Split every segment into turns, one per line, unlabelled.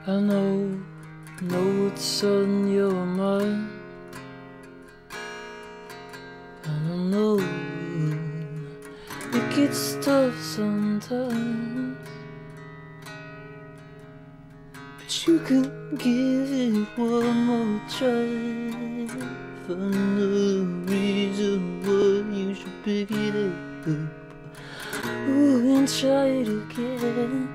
I know what's on your mind. And I know it gets tough sometimes, but you can give it one more try. For no reason why you should pick it up, ooh, and try it again.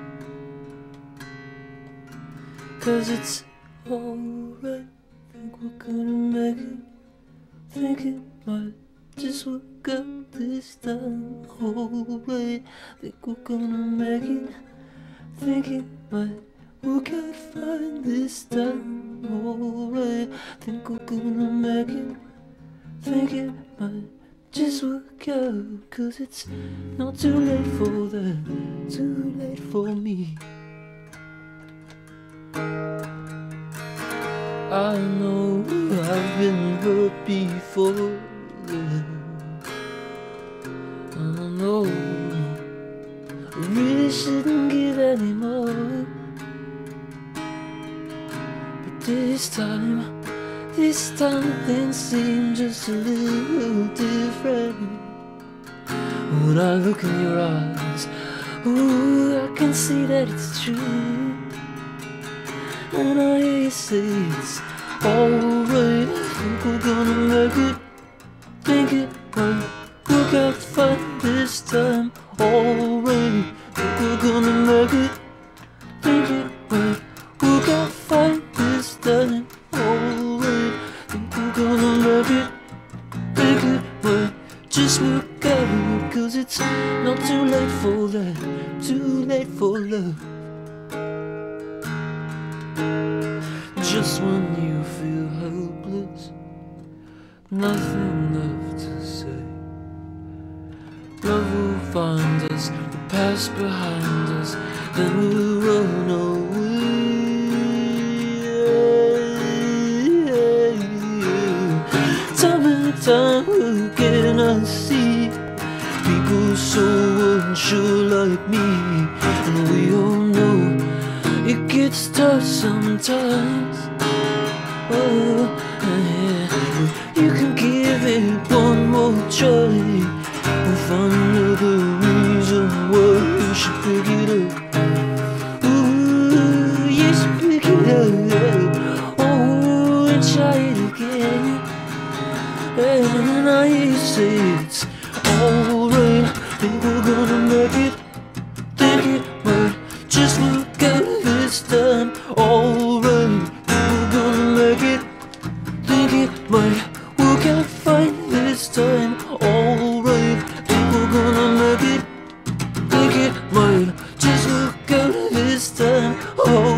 'Cause it's alright, think we're gonna make it. Think it might just work out this time. Alright, think we're gonna make it. Think it might work out fine this time. Alright, think we're gonna make it. Think it might just work out. 'Cause it's not too late for that, too late for me. I know I've been hurt before, yeah. And I know I really shouldn't give any more, but this time things seem just a little different. When I look in your eyes, ooh, I can see that it's true. And I hear you say it's alright, think we're gonna make it. Think it might work out fine this time. Alright, think we're gonna make it. Think it might work out fine this time. Alright, think we're gonna make it. Think it might just work out. 'Cause it's not too late for that, too late for love. Just when you feel helpless, nothing left to say, love will find us, the past behind us, then we'll run away. Time and time again I see people so unsure like me, and we all know it gets tough sometimes. Oh, yeah. You can give it one more try and find another reason why you should pick it up. Ooh, you should pick it up. Oh, and try it again. And I hear you say it's alright, think we're gonna make it. Think it might just work out this time. Alright, think we're gonna make it. Think it might work out fine this time. Alright, think we're gonna make it. Think it might just work out this time.